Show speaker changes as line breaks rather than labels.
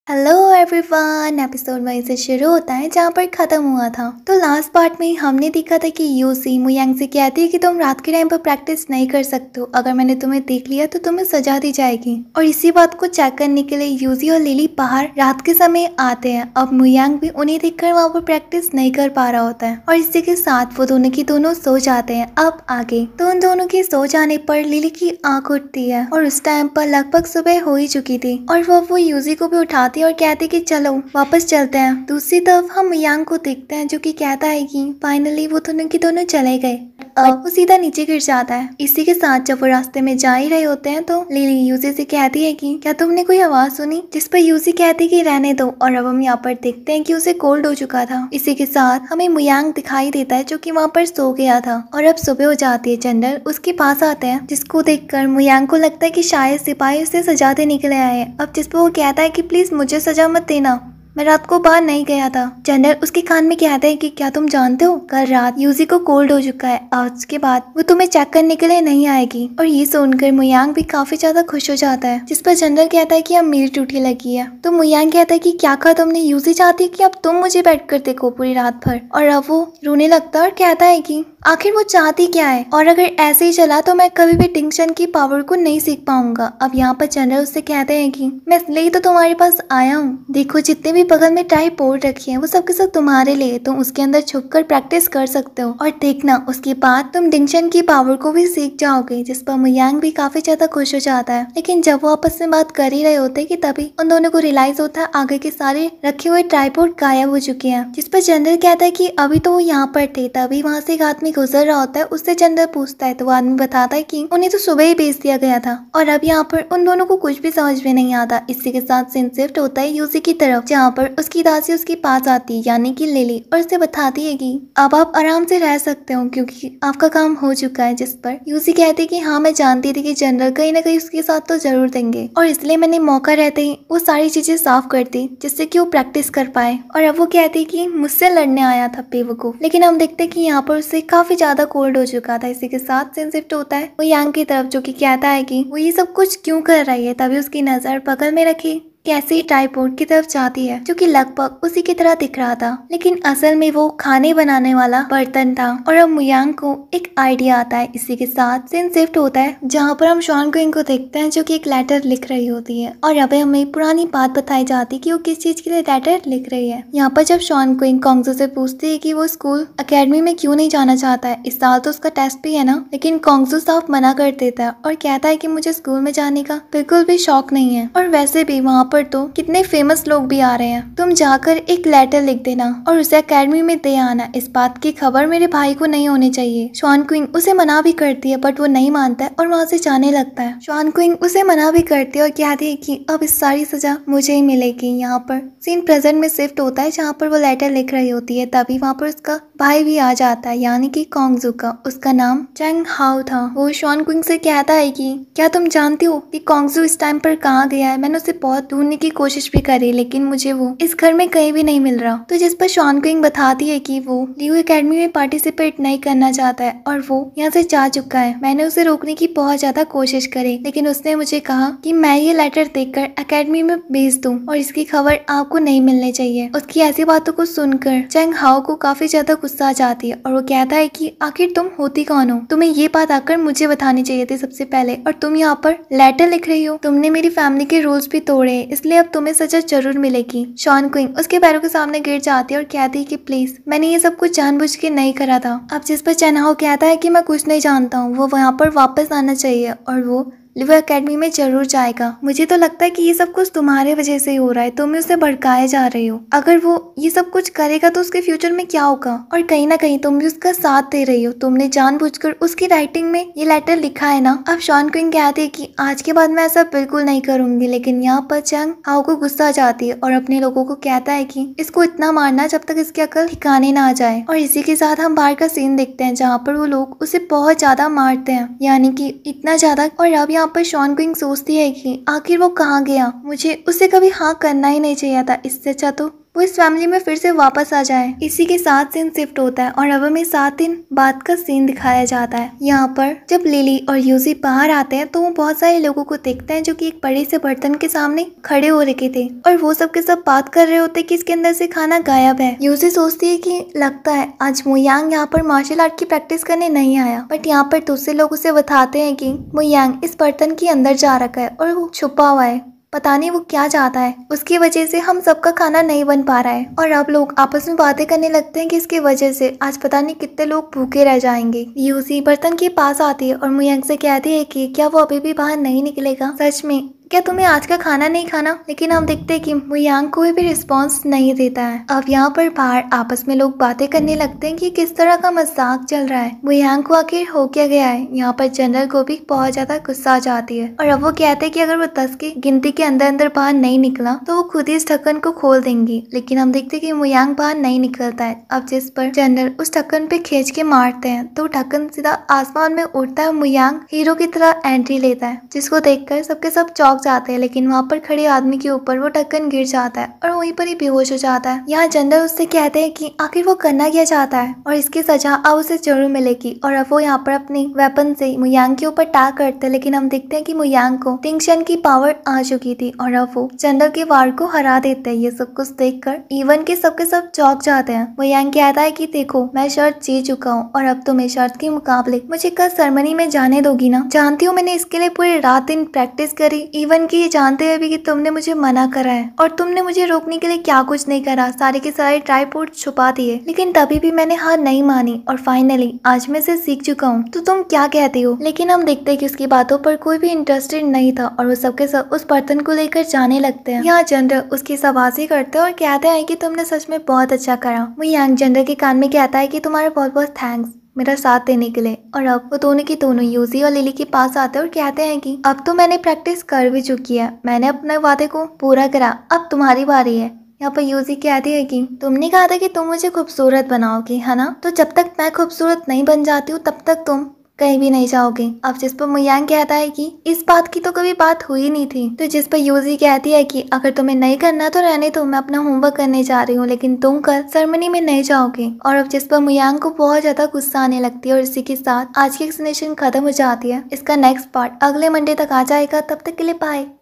Hello everyone. Episode वहीं से शुरू होता है जहाँ पर खत्म हुआ था। तो लास्ट पार्ट में हमने देखा था कि यूसी मुयांग से कहती है कि तुम रात के टाइम पर प्रैक्टिस नहीं कर सकते हो, अगर मैंने तुम्हें देख लिया तो तुम्हें सजा दी जाएगी। और इसी बात को चेक करने के लिए यूसी और लिली बाहर रात के समय आते हैं। अब मुयांग भी उन्हें देखकर वहाँ पर प्रैक्टिस नहीं कर पा रहा होता है और इसी के साथ वो दोनों की दोनों सो जाते हैं। अब आगे तो उन दोनों के सो जाने पर लिली की आंख उठती है और उस टाइम पर लगभग सुबह हो ही चुकी थी और वो यूसी को भी उठाती और कहती कि चलो वापस चलते हैं। दूसरी तरफ हम यांग को देखते हैं जो कि कहता है कि फाइनली वो दोनों की दोनों चले गए। अब वो सीधा नीचे गिर जाता है। इसी के साथ जब वो रास्ते में जा ही रहे होते हैं तो लिली यूसी से कहती है कि क्या तुमने कोई आवाज सुनी, जिस पर यूसी कहती कि रहने दो। और अब हम यहाँ पर देखते हैं कि उसे कोल्ड हो चुका था। इसी के साथ हमें मुयांग दिखाई देता है जो कि वहाँ पर सो गया था और अब सुबह हो जाती है। जनरल उसके पास आते हैं जिसको देखकर मुयांग को लगता है कि शायद सिपाही उसे सजा देने के लिए आए हैं। अब जिस पर वो कहता है कि प्लीज मुझे सजा मत देना, मैं रात को बाहर नहीं गया था। जनरल उसके कान में कहता है कि क्या तुम जानते हो कल रात यूजी को कोल्ड हो चुका है और उसके बाद वो तुम्हें चेक करने के लिए नहीं आएगी। और ये सुनकर मुयांग भी काफी ज्यादा खुश हो जाता है, जिस पर जनरल कहता है कि अब मेरी ड्यूटी लगी है। तो मुयांग कहता है कि क्या कहा तुमने, यूजी चाहती है कि अब तुम मुझे बैठ कर देखो पूरी रात भर। और अब वो रोने लगता है और कहता है कि आखिर वो चाहती क्या है और अगर ऐसे ही चला तो मैं कभी भी डिंक्शन की पावर को नहीं सीख पाऊंगा। अब यहाँ पर जनरल उससे कहते हैं कि मैं इसलिए तो तुम्हारे पास आया हूँ, देखो जितने भी बगल में टाइप बोर्ड रखी है वो सब के सब तुम्हारे लिए, तुम उसके अंदर छुपकर प्रैक्टिस कर सकते हो और देखना उसके बाद तुम डिंक्शन की पावर को भी सीख जाओगे। जिस पर मुयांग भी काफी ज्यादा खुश हो जाता है। लेकिन जब वो आपस में बात कर ही रहे होते कि तभी उन दोनों को रियलाइज होता है आगे के सारे रखे हुए ट्राइपॉड गायब हो चुके हैं। जिस पर जनरल कहता है कि अभी तो वो यहाँ पर थे, तभी वहाँ से एक आदमी गुजर रहा होता है। उससे जनरल पूछता है तो वो आदमी बताता है कि उन्हें तो सुबह ही भेज दिया गया था। और अब यहाँ पर उन दोनों को कुछ भी समझ में नहीं आता। इसी के साथ सीन शिफ्ट होता है यूसी की तरफ, जहाँ पर उसकी दासी उसके पास आती है यानी कि लिली, और उसे बताती है कि अब आप आराम से रह सकते हो क्योंकि आपका काम हो चुका है। जिस पर यूसी कहती है कि हाँ मैं जानती थी कि जनरल कहीं ना कहीं उसके साथ तो जरूर देंगे और इसलिए मैंने मौका रहते ही वो सारी चीजें साफ कर दी जिससे कि वो प्रैक्टिस कर पाए। और अब वो कहती कि मुझसे लड़ने आया था बेवकूफ, लेकिन हम देखते कि यहाँ पर उससे काफी ज्यादा कोल्ड हो चुका था। इसी के साथ सीन शिफ्ट होता है वो यांग की तरफ जो कि कहता है कि वो ये सब कुछ क्यों कर रही है। तभी उसकी नजर बगल में रखी कैसी ट्राइपॉड की तरफ जाती है जो कि लगभग उसी की तरह दिख रहा था, लेकिन असल में वो खाने बनाने वाला बर्तन था। और अब मुयांग को एक आइडिया आता है। इसी के साथ सीन शिफ्ट होता है जहाँ पर हम शॉन क्विंग को देखते हैं जो कि एक लेटर लिख रही होती है और अब हमें पुरानी बात बताई जाती है कि वो किस चीज के लिए लेटर लिख रही है। यहाँ पर जब शॉन क्विंग कॉन्गजू से पूछती है कि वो स्कूल अकेडमी में क्यों नहीं जाना चाहता है, इस साल तो उसका टेस्ट भी है ना, लेकिन कॉन्गजू साफ मना कर देता है और कहता है कि मुझे स्कूल में जाने का बिल्कुल भी शौक नहीं है और वैसे भी वहाँ पर तो कितने फेमस लोग भी आ रहे हैं, तुम जाकर एक लेटर लिख देना और उसे एकेडमी में दे आना। इस बात की खबर मेरे भाई को नहीं होनी चाहिए। शॉन क्विंग उसे मना भी करती है बट वो नहीं मानता है और वहाँ से जाने लगता है। शॉन क्विंग उसे मना भी करती है और कहती है कि अब इस सारी सजा मुझे ही मिलेगी। यहाँ पर सीन प्रेजेंट में शिफ्ट होता है जहाँ पर वो लेटर लिख रही होती है। तभी वहाँ पर उसका भाई भी आ जाता है यानी कि कॉन्गजू का, उसका नाम चेंग हाओ था। वो शॉन क्विंग से कहता है कि क्या तुम जानती हो कि कॉन्गजू इस टाइम पर कहाँ गया है, मैंने उसे बहुत ढूंढने की कोशिश भी करी लेकिन मुझे वो इस घर में कहीं भी नहीं मिल रहा। तो जिस पर शॉन क्विंग बताती है कि वो लियो एकेडमी में पार्टिसिपेट नहीं करना चाहता है और वो यहाँ से जा चुका है। मैंने उसे रोकने की बहुत ज्यादा कोशिश करी लेकिन उसने मुझे कहा कि मैं ये लेटर देखकर एकेडमी में भेज दूं और इसकी खबर आपको नहीं मिलनी चाहिए। उसकी ऐसी बातों को सुनकर चेंग हाओ को काफी ज्यादा गुस्सा आ जाती है और वो कहता है कि आखिर तुम होती कौन हो, तुम्हें ये बात आकर मुझे बतानी चाहिए थी सबसे पहले, और तुम यहाँ पर लेटर लिख रही हो, तुमने मेरी फैमिली के रूल्स भी तोड़े हैं इसलिए अब तुम्हें सजा जरूर मिलेगी। शॉन क्विंग उसके पैरों के सामने गिर जाती है और कहती है कि प्लीज मैंने ये सब कुछ जानबूझ के नहीं करा था। अब जिस पर चेंग हाओ कहता है कि मैं कुछ नहीं जानता हूँ, वो वहाँ पर वापस आना चाहिए और वो लियो एकेडमी में जरूर जाएगा। मुझे तो लगता है कि ये सब कुछ तुम्हारे वजह से ही हो रहा है, तुम उसे भड़काए जा रही हो। अगर वो ये सब कुछ करेगा तो उसके फ्यूचर में क्या होगा, और कहीं ना कहीं तुम भी उसका साथ दे रही हो, तुमने जानबूझकर उसकी राइटिंग में ये लेटर लिखा है ना। अब शॉन क्विंग कहती है कि आज के बाद मैं ऐसा बिल्कुल नहीं करूंगी, लेकिन यहाँ पर चेंग हाओ को गुस्सा आ जाती है और अपने लोगों को कहता है कि इसको इतना मारना जब तक इसकी अकल ठिकाने ना आ जाए। और इसी के साथ हम बाहर का सीन देखते हैं जहाँ पर वो लोग उसे बहुत ज्यादा मारते हैं, यानी कि इतना ज्यादा। और अब यहाँ पर शॉन क्विंग सोचती है कि आखिर वो कहाँ गया, मुझे उसे कभी हाँ करना ही नहीं चाहिए था, इससे अच्छा तो वो इस फैमिली में फिर से वापस आ जाए। इसी के साथ सीन शिफ्ट होता है और अब हमें 7 दिन बाद का सीन दिखाया जाता है। यहाँ पर जब लिली और यूजी बाहर आते हैं तो वो बहुत सारे लोगों को देखते हैं जो कि एक बड़े से बर्तन के सामने खड़े हो रखे थे और वो सब के सब बात कर रहे होते कि इसके अंदर से खाना गायब है। यूजी सोचती है कि लगता है आज मुयांग यहाँ पर मार्शल आर्ट की प्रैक्टिस करने नहीं आया, बट यहाँ पर दूसरे लोग उसे बताते हैं कि मुयांग इस बर्तन के अंदर जा रखा है और वो छुपा हुआ है, पता नहीं वो क्या चाहता है। उसकी वजह से हम सबका खाना नहीं बन पा रहा है और अब लोग आपस में बातें करने लगते हैं कि इसकी वजह से आज पता नहीं कितने लोग भूखे रह जाएंगे। यूसी बर्तन के पास आती है और मुयांग से कहती है कि क्या वो अभी भी बाहर नहीं निकलेगा, सच में क्या तुम्हें आज का खाना नहीं खाना। लेकिन हम देखते हैं कि मुयांग कोई भी रिस्पांस नहीं देता है। अब यहाँ पर बाहर आपस में लोग बातें करने लगते हैं कि किस तरह का मजाक चल रहा है, मुयांग को आखिर हो क्या गया है। यहाँ पर जनरल को भी बहुत ज्यादा गुस्सा आ जाती है और अब वो कहते हैं कि अगर वो 10 की गिनती के अंदर अंदर बाहर नहीं निकला तो वो खुद ही इस ढक्कन को खोल देंगी। लेकिन हम देखते हैं कि मुयांग बाहर नहीं निकलता है। अब जिस पर जनरल उस ढक्कन पे खींच के मारते हैं तो ढक्कन सीधा आसमान में उड़ता है। मुयांग हीरो की तरह एंट्री लेता है जिसको देखकर सबके सब चौंक जाते हैं, लेकिन वहाँ पर खड़े आदमी के ऊपर वो ढक्कन गिर जाता है और वहीं पर ही बेहोश हो जाता है। यहाँ जनरल उससे कहते हैं कि आखिर वो करना क्या चाहता है और इसकी सजा अब उसे जरूर मिलेगी। और अब वो यहाँ पर अपनी वेपन से मुयांग के ऊपर अटैक करते हैं, लेकिन हम देखते हैं कि मुयांग को टिंगशन की पावर आ चुकी थी और अब वो जनरल के वार को हरा देते हैं। ये सब कुछ देखकर इवन के सबके सब चौंक जाते हैं। मुयांग कहता है कि देखो मैं शर्त जीत चुका हूँ और अब तुम्हें शर्त के मुकाबले मुझे कल सेरेमनी में जाने दोगी ना। जानती हूँ मैंने इसके लिए पूरी रात दिन प्रैक्टिस करी, इवन की जानते हुए भी कि तुमने मुझे मना करा है और तुमने मुझे रोकने के लिए क्या कुछ नहीं करा, सारे के सारे ट्राइपॉड छुपा दिए, लेकिन तभी भी मैंने हार नहीं मानी और फाइनली आज मैं से सीख चुका हूँ, तो तुम क्या कहती हो। लेकिन हम देखते हैं कि उसकी बातों पर कोई भी इंटरेस्टेड नहीं था और वो सबके सब उस बर्तन को लेकर जाने लगते हैं। यहाँ जनरल उसकी शाबाशी करते हैं और कहते हैं कि तुमने सच में बहुत अच्छा करा। वो यंग जनरल के कान में कहता है कि तुम्हारा बहुत बहुत थैंक्स मेरा साथ देने के लिए। और अब वो दोनों की दोनों यूजी और लिली के पास आते हैं और कहते हैं कि अब तो मैंने प्रैक्टिस कर भी चुकी है, मैंने अपने वादे को पूरा करा, अब तुम्हारी बारी है। यहाँ पर यूजी कहती है कि तुमने कहा था कि तुम मुझे खूबसूरत बनाओगी, है ना, तो जब तक मैं खूबसूरत नहीं बन जाती हूँ तब तक तुम कहीं भी नहीं जाओगे। अब जिस पर मुयांग कहता है कि इस बात की तो कभी बात हुई नहीं थी, तो जिस पर यूजी कहती है कि अगर तुम्हें नहीं करना तो रहने दो, मैं अपना होमवर्क करने जा रही हूँ, लेकिन तुम कल सेरेमनी में नहीं जाओगे। और अब जिस पर मुयांग को बहुत ज्यादा गुस्सा आने लगती है और इसी के साथ आज की एक्सप्लेनेशन खत्म हो जाती है। इसका नेक्स्ट पार्ट अगले मंडे तक आ जाएगा, तब तक के लिए बाय।